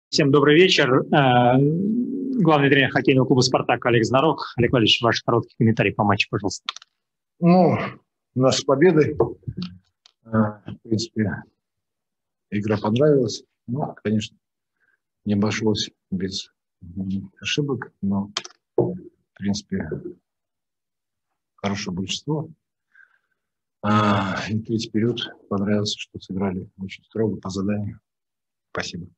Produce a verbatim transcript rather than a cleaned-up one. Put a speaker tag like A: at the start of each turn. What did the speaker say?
A: Всем добрый вечер. Главный тренер хоккейного клуба «Спартак» Олег Знарок. Олег Валерьевич, ваш короткий комментарий по матчу, пожалуйста.
B: Ну, у нас с победой. В принципе, игра понравилась. Ну, конечно, не обошлось без ошибок, но, в принципе, хорошее большинство. А, и третий период понравился, что сыграли очень строго по заданию. Спасибо.